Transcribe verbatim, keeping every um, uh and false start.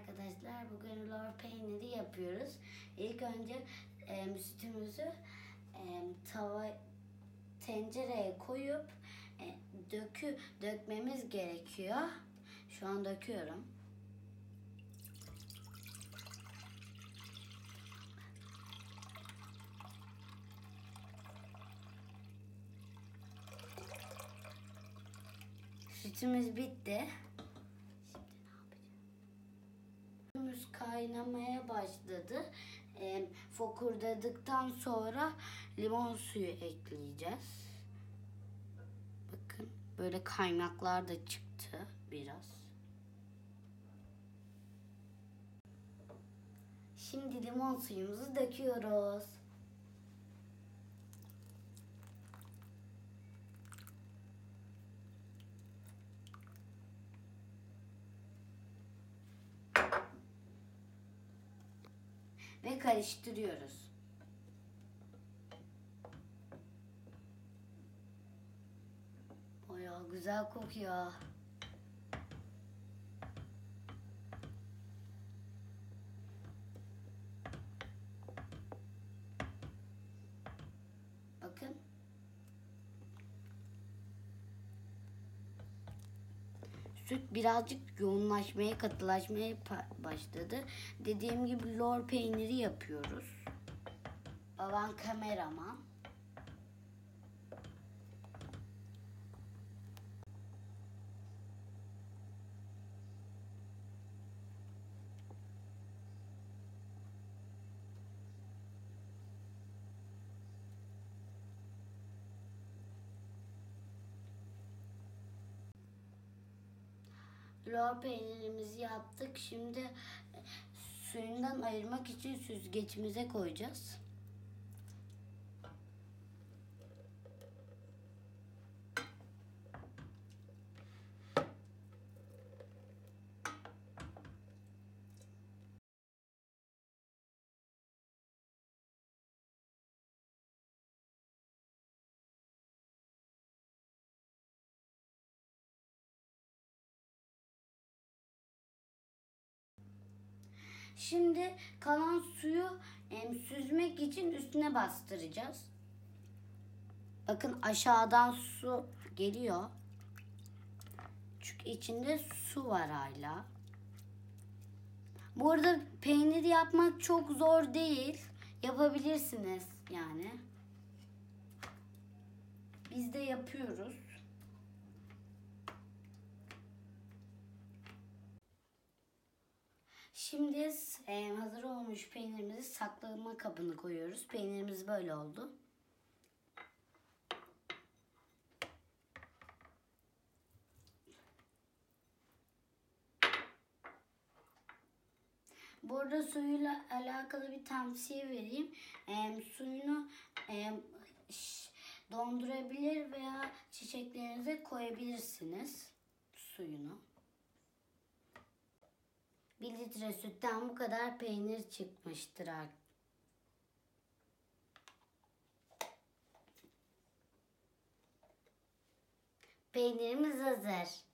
arkadaşlar. Bugün lor peyniri yapıyoruz. İlk önce e, sütümüzü e, tava tencereye koyup e, dökü dökmemiz gerekiyor. Şu an döküyorum. Sütümüz bitti. Sütümüz kaynamaya başladı. E, fokurdadıktan sonra limon suyu ekleyeceğiz. Bakın böyle kaynaklar da çıktı biraz. Şimdi limon suyumuzu döküyoruz. Ve karıştırıyoruz. Bayağı güzel kokuyor. Bakın. Süt birazcık yoğunlaşmaya, katılaşmaya başladı. Dediğim gibi lor peyniri yapıyoruz. Babam kameraman. Lor peynirimizi yaptık. Şimdi suyundan ayırmak için süzgecimize koyacağız. Şimdi kalan suyu em, süzmek için üstüne bastıracağız. Bakın aşağıdan su geliyor. Çünkü içinde su var hala. Bu arada peynir yapmak çok zor değil. Yapabilirsiniz yani. Biz de yapıyoruz. Şimdi e, hazır olmuş peynirimizi saklama kabına koyuyoruz. Peynirimiz böyle oldu. Bu arada suyuyla alakalı bir tavsiye vereyim. E, suyunu e, dondurabilir veya çiçeklerinize koyabilirsiniz suyunu. Bir litre sütten bu kadar peynir çıkmıştır artık. Peynirimiz hazır.